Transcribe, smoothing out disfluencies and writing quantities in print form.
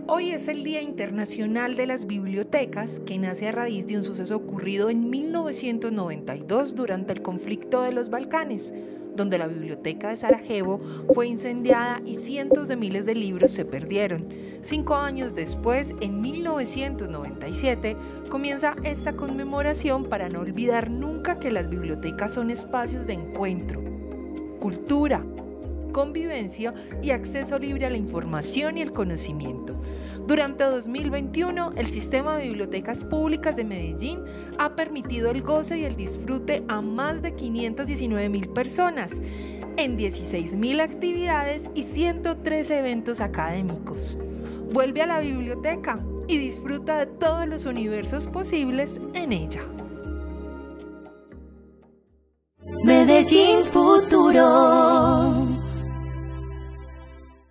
Hoy es el Día Internacional de las Bibliotecas, que nace a raíz de un suceso ocurrido en 1992 durante el conflicto de los Balcanes, donde la biblioteca de Sarajevo fue incendiada y cientos de miles de libros se perdieron. 5 años después, en 1997, comienza esta conmemoración para no olvidar nunca que las bibliotecas son espacios de encuentro, cultura, convivencia y acceso libre a la información y el conocimiento. Durante 2021, el sistema de bibliotecas públicas de Medellín ha permitido el goce y el disfrute a más de 519.000 personas en 16.000 actividades y 113 eventos académicos. Vuelve a la biblioteca y disfruta de todos los universos posibles en ella. Medellín Futuro.